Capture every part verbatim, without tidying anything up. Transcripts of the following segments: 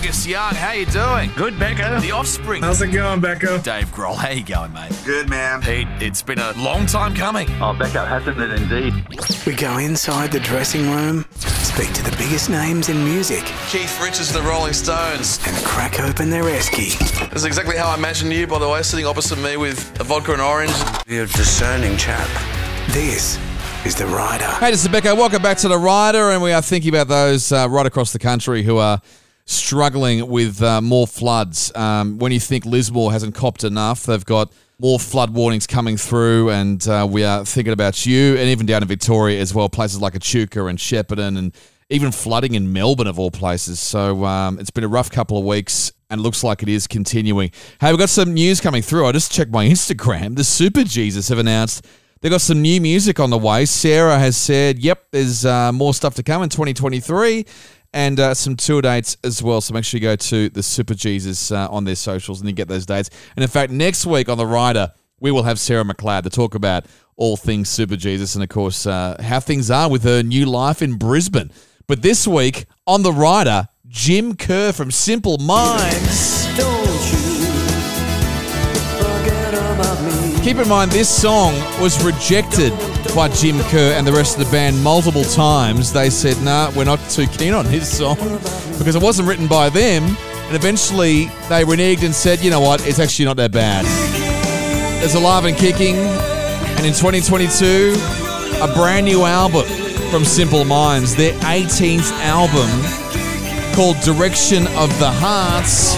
Angus Young, how you doing? Good, Becko. The Offspring. How's it going, Becko? Dave Grohl, how you going, mate? Good, man. Pete, it's been a long time coming. Oh, Becko, hasn't it indeed? We go inside the dressing room, speak to the biggest names in music, Keith Richards of the Rolling Stones. and crack open their esky. This is exactly how I imagined you, by the way, sitting opposite me with a vodka and orange. You're a discerning chap. This is The Rider. Hey, this is Becko. Welcome back to The Rider, and we are thinking about those uh, right across the country who are struggling with uh, more floods. Um, when you think Lismore hasn't copped enough, they've got more flood warnings coming through, and uh, we are thinking about you, and even down in Victoria as well, places like Echuca and Shepparton, and even flooding in Melbourne of all places. So um, it's been a rough couple of weeks, and it looks like it is continuing. Hey, we've got some news coming through. I just checked my Instagram. The Super Jesus have announced they've got some new music on the way. Sarah has said, yep, there's uh, more stuff to come in twenty twenty-three, and uh, some tour dates as well. So make sure you go to the Super Jesus uh, on their socials and you get those dates. And in fact, next week on The Rider, we will have Sarah McLeod to talk about all things Super Jesus and, of course, uh, how things are with her new life in Brisbane. But this week on The Rider, Jim Kerr from Simple Minds. Don't you forget about me. Keep in mind, this song was rejected by Jim Kerr and the rest of the band multiple times. They said, nah, we're not too keen on his song because it wasn't written by them. And eventually they reneged and said, you know what, it's actually not that bad. There's Alive and Kicking, and in twenty twenty-two, a brand new album from Simple Minds, their eighteenth album called Direction of the Hearts.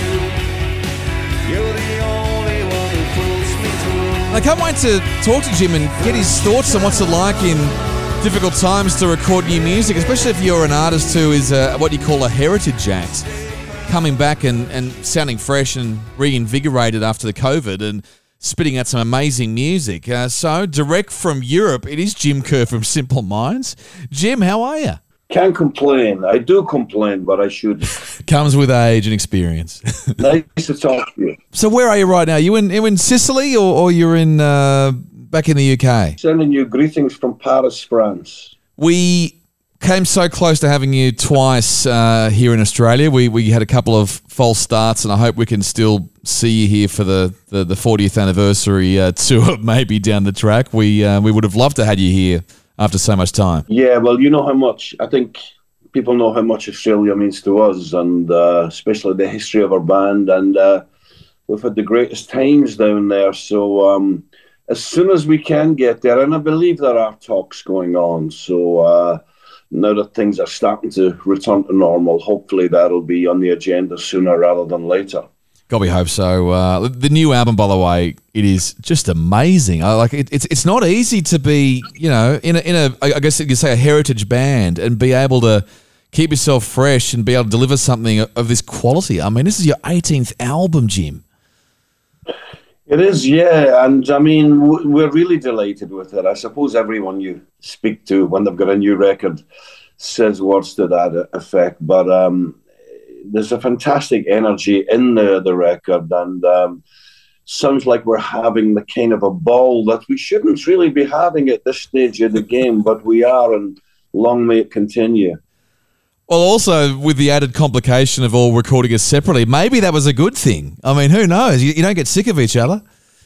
I can't wait to talk to Jim and get his thoughts on what's it like in difficult times to record new music, especially if you're an artist who is a, what you call a heritage act, coming back and, and sounding fresh and reinvigorated after the COVID and spitting out some amazing music. Uh, so, direct from Europe, it is Jim Kerr from Simple Minds. Jim, how are you? Can't complain. I do complain, but I should. Comes with age and experience. Nice to talk to you. So where are you right now? You in you in Sicily or, or you're in uh, back in the U K? Sending you greetings from Paris, France. We came so close to having you twice uh, here in Australia. We we had a couple of false starts, and I hope we can still see you here for the, the, the fortieth anniversary uh, tour, maybe down the track. We uh, we would have loved to have you here after so much time. Yeah, well, you know how much, I think people know how much Australia means to us, and uh, especially the history of our band, and uh, we've had the greatest times down there. So um, as soon as we can get there, and I believe there are talks going on, so uh, now that things are starting to return to normal, hopefully that'll be on the agenda sooner rather than later. God, we hope so. Uh, the new album, by the way, it is just amazing. I like it, it's it's not easy to be, you know, in a in a I guess you could say a heritage band and be able to keep yourself fresh and be able to deliver something of this quality. I mean, this is your eighteenth album, Jim. It is, yeah, and I mean, we're really delighted with it. I suppose everyone you speak to when they've got a new record says words to that effect, but um, there's a fantastic energy in the, the record, and um, sounds like we're having the kind of a ball that we shouldn't really be having at this stage of the game, but we are, and long may it continue. Well, also with the added complication of all recording us separately, maybe that was a good thing. I mean, who knows? You, you don't get sick of each other.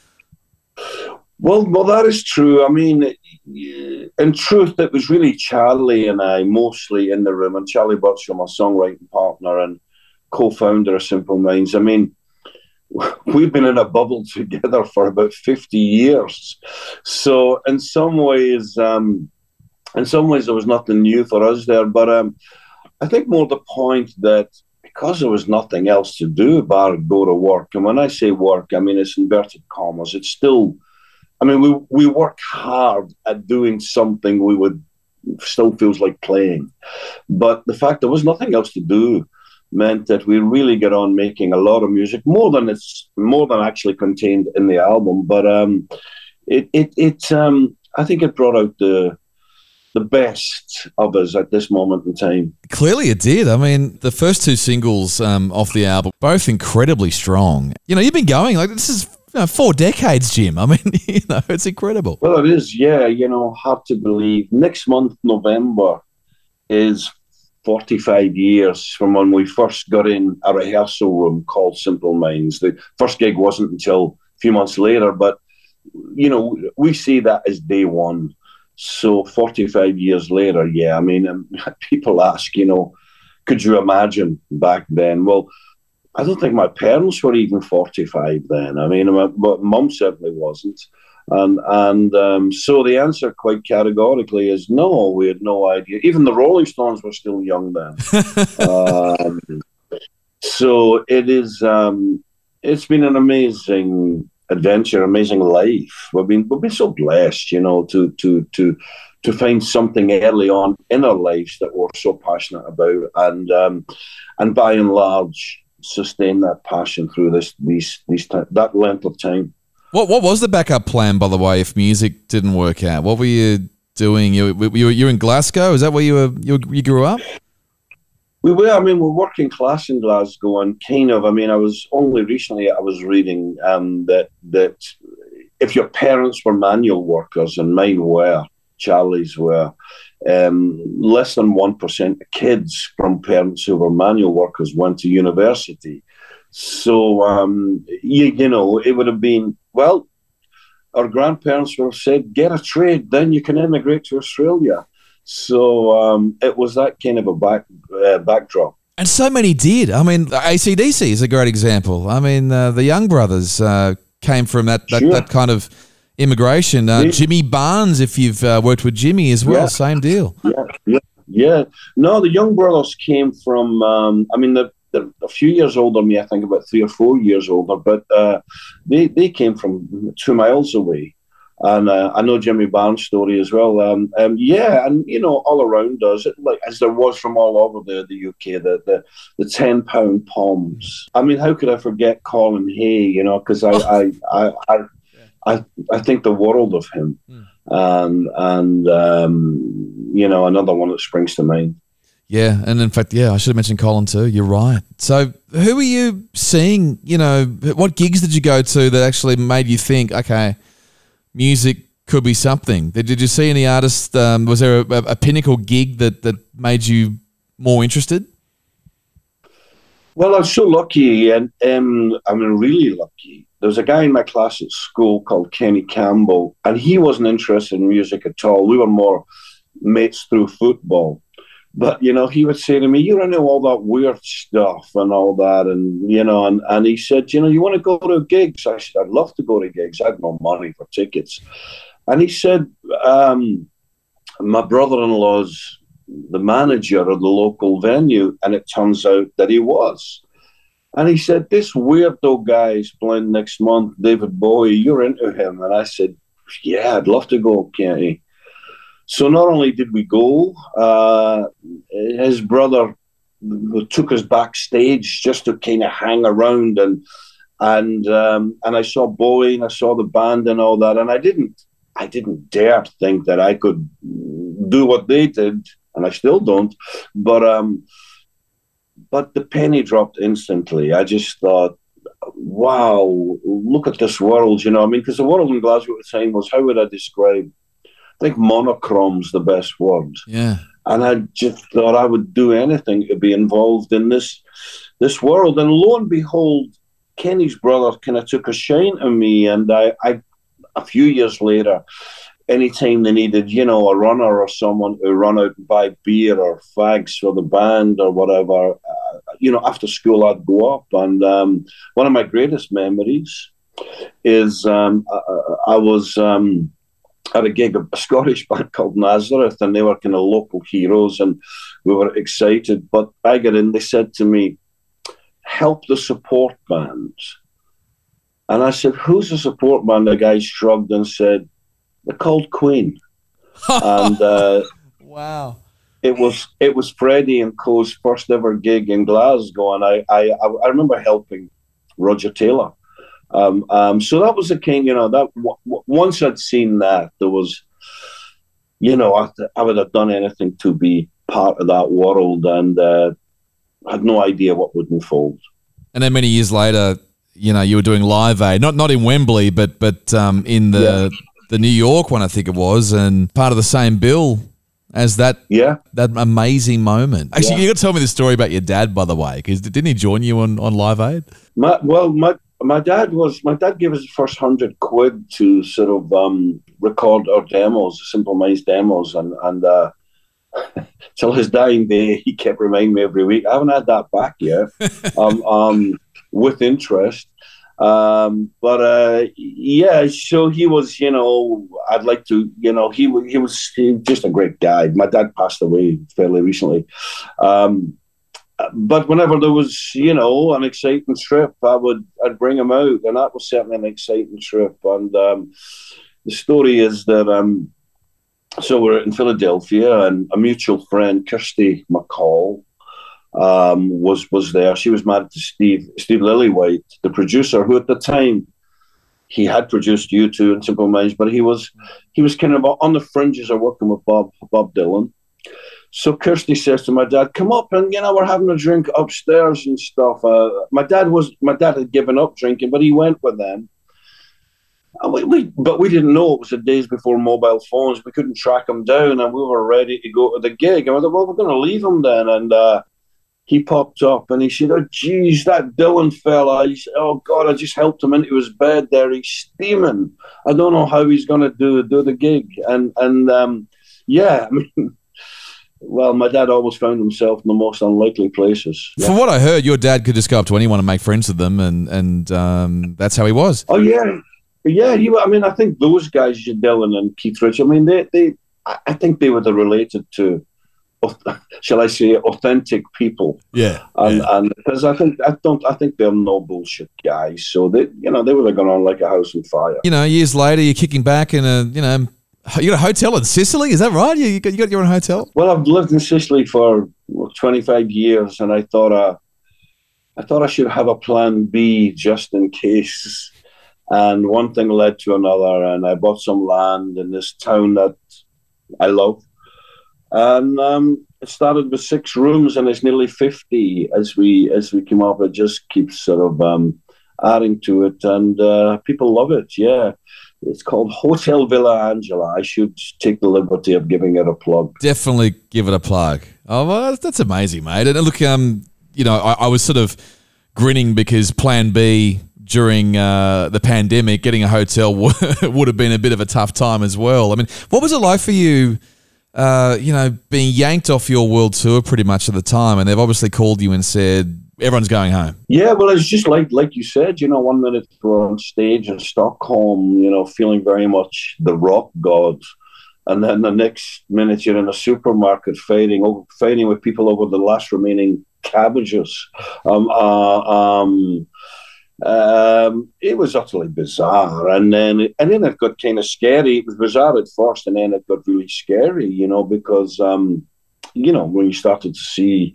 Well, well, that is true. I mean, in truth, it was really Charlie and I mostly in the room, and Charlie Burchill, my songwriting partner and co-founder of Simple Minds. I mean, we've been in a bubble together for about fifty years. So in some ways, um, in some ways, there was nothing new for us there. But um, I think more the point that because there was nothing else to do bar go to work, and when I say work, I mean it's inverted commas. It's still, I mean, we we work hard at doing something we would still feels like playing. But the fact there was nothing else to do meant that we really got on making a lot of music, more than it's more than actually contained in the album. But um, it it it um, I think it brought out the the best of us at this moment in time. Clearly it did. I mean, the first two singles um, off the album, both incredibly strong. You know, you've been going, like, this is you know, four decades, Jim. I mean, you know, it's incredible. Well, it is, yeah. You know, hard to believe. Next month, November, is forty-five years from when we first got in a rehearsal room called Simple Minds. The first gig wasn't until a few months later, but, you know, we see that as day one. So forty-five years later, yeah, I mean, um, people ask, you know, could you imagine back then? Well, I don't think my parents were even forty-five then. I mean, my, but mum certainly wasn't. And and um, so the answer quite categorically is no, we had no idea. Even the Rolling Stones were still young then. um, so it is, um, it's been an amazing adventure, amazing life. We've been, we've been so blessed, you know, to, to, to, to find something early on in our lives that we're so passionate about. And, um, and by and large, sustain that passion through this, these, these, that length of time. What what was the backup plan, by the way, if music didn't work out? What were you doing? You you you were in Glasgow? Is that where you were? You, you grew up? We were. I mean, we're working class in Glasgow, and kind of. I mean, I was only recently. I was reading um, that that if your parents were manual workers, and mine were, Charlie's were, um, less than one percent of kids from parents who were manual workers went to university. So, um, you, you know, it would have been, well, our grandparents would have said, get a trade, then you can emigrate to Australia. So um, it was that kind of a back uh, backdrop. And so many did. I mean, A C D C is a great example. I mean, uh, the Young Brothers uh, came from that, that, Sure. that kind of immigration. Uh, Yeah. Jimmy Barnes, if you've uh, worked with Jimmy as well, Yeah. same deal. Yeah, yeah, yeah. No, the Young Brothers came from, um, I mean, the They're a few years older than me, I think about three or four years older, but uh, they they came from two miles away. And uh, I know Jimmy Barnes' story as well. Um, um, yeah, and, you know, all around us, it, like as there was from all over the, the U K, the, the, the ten-pound Poms. I mean, how could I forget Colin Hay, you know, because I, I, I, I, I, I think the world of him. Mm. And, and um, you know, another one that springs to mind. Yeah, and in fact, yeah, I should have mentioned Colin too. You're right. So who were you seeing, you know, what gigs did you go to that actually made you think, okay, music could be something? Did, did you see any artists, um, was there a, a pinnacle gig that, that made you more interested? Well, I was so lucky, and um, I mean, really lucky. There was a guy in my class at school called Kenny Campbell, and he wasn't interested in music at all. We were more mates through football. But, you know, he would say to me, you're into all that weird stuff and all that. And, you know, and, and he said, you know, you want to go to gigs? I said, I'd love to go to gigs. I had no money for tickets. And he said, um, my brother-in-law's the manager of the local venue. And it turns out that he was. And he said, this weirdo guy is playing next month, David Bowie, you're into him. And I said, yeah, I'd love to go, Kenny. So not only did we go, uh, his brother took us backstage just to kind of hang around, and and um, and I saw Bowie and I saw the band and all that, and I didn't I didn't dare think that I could do what they did, and I still don't. But um, but the penny dropped instantly. I just thought, wow, look at this world, you know. I mean, because the world in Glasgow at the time was, how would I describe? I think monochrome's the best word. Yeah. And I just thought I would do anything to be involved in this this world. And lo and behold, Kenny's brother kind of took a shine to me. And I, I, a few years later, anytime they needed, you know, a runner or someone to run out and buy beer or fags for the band or whatever, uh, you know, after school I'd go up. And um, one of my greatest memories is um, I, I was... Um, at a gig of a Scottish band called Nazareth, and they were kind of local heroes, and we were excited. But I got in, they said to me, help the support band. And I said, who's the support band? The guy shrugged and said, they're called Queen. And uh, wow. It was it was Freddie and Co.'s first ever gig in Glasgow, and I, I, I remember helping Roger Taylor. Um, um, so that was the kind, you know, that w- w- once I'd seen that, there was, you know, I, I would have done anything to be part of that world, and uh, had no idea what would unfold. And then many years later, you know, you were doing Live Aid, not not in Wembley, but but um, in the yeah. the New York one, I think it was, and part of the same bill as that Yeah. that amazing moment. Actually, Yeah. you got to tell me the story about your dad, by the way, because didn't he join you on, on Live Aid? My, well, my my dad was my dad gave us the first hundred quid to sort of um, record our demos, Simple Minds demos, and and uh, till his dying day, he kept reminding me every week. I haven't had that back yet, um, um, with interest. Um, but uh, yeah, so he was, you know, I'd like to, you know, he he was he was just a great guy. My dad passed away fairly recently. Um, But whenever there was, you know, an exciting trip, I would I'd bring him out, and that was certainly an exciting trip. And um, the story is that um, so we're in Philadelphia, and a mutual friend, Kirsty McCall, um, was was there. She was married to Steve Steve Lillywhite, the producer, who at the time he had produced U two and Simple Minds, but he was he was kind of on the fringes of working with Bob Bob Dylan. So Kirsty says to my dad, "Come up and, you know, we're having a drink upstairs and stuff." Uh, my dad was my dad had given up drinking, but he went with them. And we, we, but we didn't know it was the days before mobile phones. We couldn't track him down, and we were ready to go to the gig. And I thought, well, we're going to leave him then. And uh, he popped up and he said, "Oh, geez, that Dylan fella. He said, oh God, I just helped him into his bed there. He's steaming. I don't know how he's going to do do the gig." And and um, yeah, I mean. Well, my dad always found himself in the most unlikely places. Yeah. From what I heard, your dad could just go up to anyone and make friends with them, and and um, that's how he was. Oh yeah, yeah. He, I mean, I think those guys, Dylan and Keith Richards. I mean, they, they. I think they would have related to, shall I say, authentic people. Yeah, and yeah. and because I think I don't, I think they're no bullshit guys. So they, you know, they would have gone on like a house on fire. You know, years later, you're kicking back in a, you know. You got a hotel in Sicily, is that right? You, you got you got your own hotel? Well, I've lived in Sicily for twenty-five years, and I thought uh, I thought I should have a plan B just in case. And one thing led to another, and I bought some land in this town that I love. And um, it started with six rooms, and it's nearly fifty as we as we came up. It just keeps sort of um, adding to it, and uh, people love it. Yeah. It's called Hotel Villa Angela. I should take the liberty of giving it a plug. Definitely give it a plug. Oh, well, that's amazing, mate. And look, um, you know, I, I was sort of grinning because Plan B during uh, the pandemic, getting a hotel would have been a bit of a tough time as well. I mean, what was it like for you? Uh, you know, being yanked off your world tour pretty much at the time, and they've obviously called you and said, everyone's going home. Yeah, well, it's just like like you said, you know, one minute we're on stage in Stockholm, you know, feeling very much the rock god. And then the next minute you're in a supermarket fighting over, fighting with people over the last remaining cabbages. Um, uh, um, um, it was utterly bizarre. And then, it, and then it got kind of scary. It was bizarre at first, and then it got really scary, you know, because, um, you know, when you started to see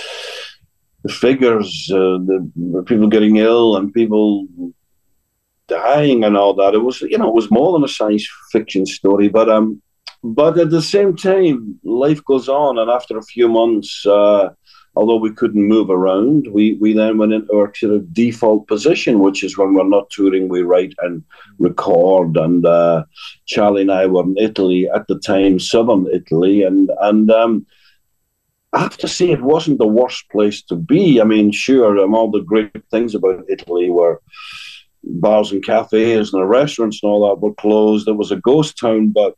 the figures, uh, the, the people getting ill and people dying and all that. It was, you know, it was more than a science fiction story. But um, but at the same time, life goes on. And after a few months, uh, although we couldn't move around, we we then went into our sort of default position, which is when we're not touring, we write and record. And uh, Charlie and I were in Italy at the time, southern Italy, and and um. I have to say it wasn't the worst place to be. I mean, sure, um, all the great things about Italy were bars and cafes and the restaurants and all that were closed. It was a ghost town, but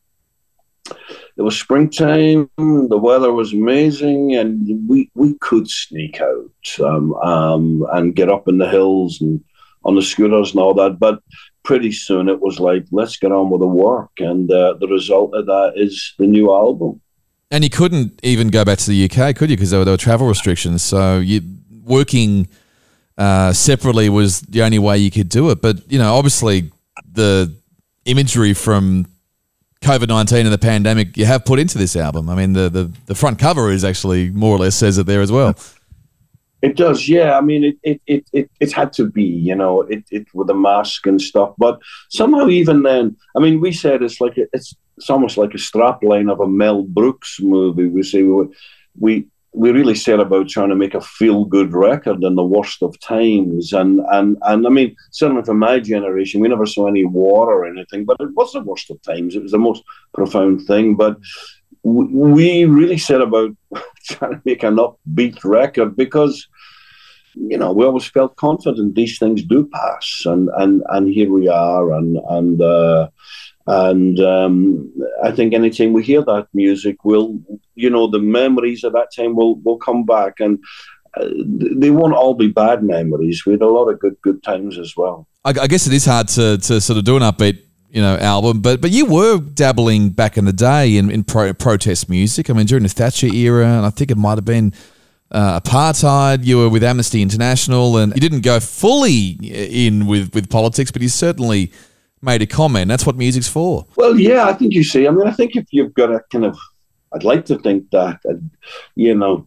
it was springtime. The weather was amazing, and we we could sneak out um, um, and get up in the hills and on the scooters and all that. But pretty soon it was like, let's get on with the work. And uh, the result of that is the new album. And you couldn't even go back to the U K, could you? Because there were, there were travel restrictions. So you working uh, separately was the only way you could do it. But, you know, obviously the imagery from COVID nineteen and the pandemic you have put into this album. I mean, the, the, the front cover is actually more or less says it there as well. It does, yeah. I mean, it it it it, it had to be, you know, it, it with a mask and stuff. But somehow, even then, I mean, we said it's like a, it's it's almost like a strapline of a Mel Brooks movie. We say we we we really set about trying to make a feel good record in the worst of times. And and and I mean, certainly for my generation, we never saw any war or anything, but it was the worst of times. It was the most profound thing. But we really set about trying to make an upbeat record because, you know, we always felt confident these things do pass, and and and here we are, and and uh, and um, I think anytime we hear that music, we'll, you know, the memories of that time will will come back, and uh, they won't all be bad memories. We had a lot of good good times as well. I, I guess it is hard to to sort of do an upbeat, you know, album, but but you were dabbling back in the day in in pro, protest music. I mean, during the Thatcher era, and I think it might have been uh, apartheid. You were with Amnesty International, and you didn't go fully in with with politics, but you certainly made a comment. That's what music's for. Well, yeah, I think you see. I mean, I think if you've got a kind of, I'd like to think that, uh, you know,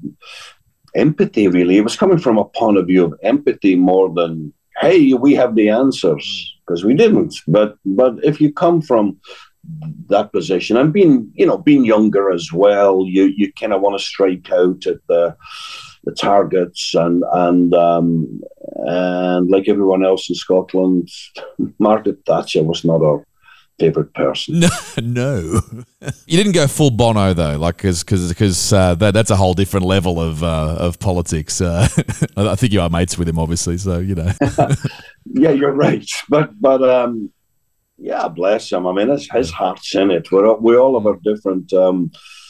empathy. Really, it was coming from a point of view of empathy more than, hey, we have the answers, because we didn't. But but if you come from that position, and being, you know, being younger as well, you you kind of want to strike out at the the targets, and and um, and like everyone else in Scotland, Margaret Thatcher was not our favorite person. No, no. You didn't go full Bono though, like because because because uh, that that's a whole different level of uh, of politics. Uh, I think you are mates with him, obviously, so you know. Yeah, you're right, but but um, yeah, bless him. I mean, his his heart's in it. We're we all have our different um,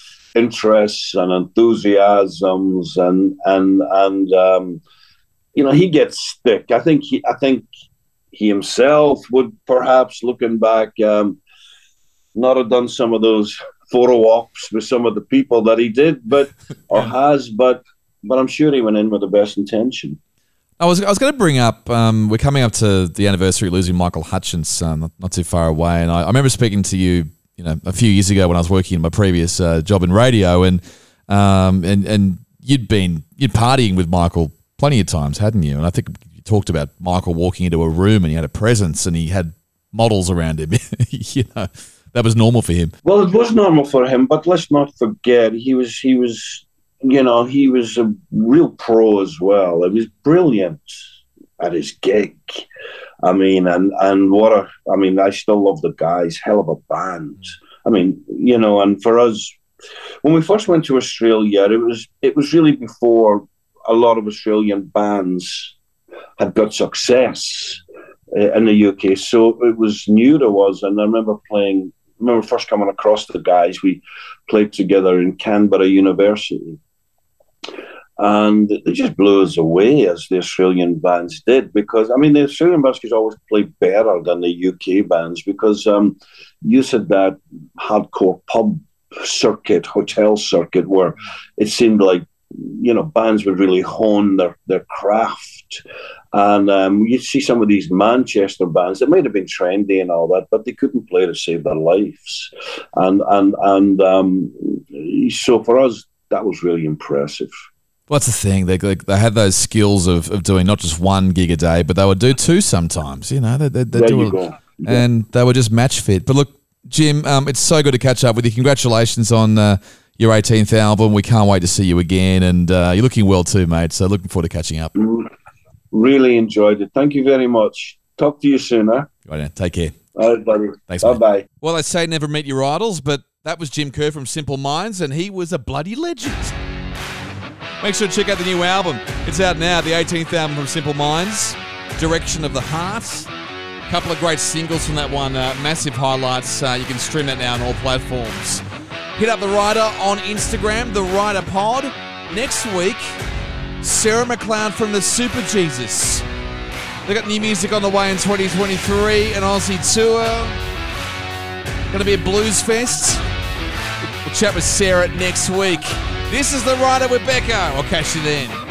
interests and enthusiasms, and and and um, you know, he gets stick. I think he I think. He himself would perhaps, looking back, um, not have done some of those photo ops with some of the people that he did, but or has, but but I'm sure he went in with the best intention. I was I was going to bring up. Um, we're coming up to the anniversary of losing Michael Hutchence, um, not, not too far away, and I, I remember speaking to you, you know, a few years ago when I was working in my previous uh, job in radio, and um, and and you'd been you'd partying with Michael plenty of times, hadn't you? And I think talked about Michael walking into a room and he had a presence and he had models around him. You know, that was normal for him. Well, it was normal for him, but let's not forget he was he was you know he was a real pro as well. He was brilliant at his gig. I mean, and and what a I mean, I still love the guys. Hell of a band. I mean, you know, and for us, when we first went to Australia, it was it was really before a lot of Australian bands had got success uh, in the U K, so it was new to us. And I remember playing. I remember first coming across the guys. We played together in Canberra University, and they just blew us away as the Australian bands did. Because I mean, the Australian bands could always play better than the U K bands because um, you said that hardcore pub circuit, hotel circuit, where it seemed like, you know, bands would really hone their, their craft. And um, you'd see some of these Manchester bands that might have been trendy and all that, but they couldn't play to save their lives. And and and um, so for us, that was really impressive. What's the thing? They, they they had those skills of, of doing not just one gig a day, but they would do two sometimes. You know, they they, they there do you it, go. and they were just match fit. But look, Jim, um, it's so good to catch up with you. Congratulations on Uh, your eighteenth album. We can't wait to see you again, and uh, you're looking well too, mate. So looking forward to catching up. Really enjoyed it. Thank you very much. Talk to you soon, huh? Right now, take care. All right, buddy. Thanks, bye bye. Well, they say never meet your idols, but that was Jim Kerr from Simple Minds, and he was a bloody legend. Make sure to check out the new album. It's out now, the eighteenth album from Simple Minds, Direction of the Heart. A couple of great singles from that one, uh, massive highlights. Uh, you can stream that now on all platforms. Hit up The Rider on Instagram, The Rider Pod. Next week, Sarah McLeod from the Super Jesus. They got new music on the way in twenty twenty-three, an Aussie tour. Going to be a blues fest. We'll chat with Sarah next week. This is The Rider with Becko. I'll catch you then.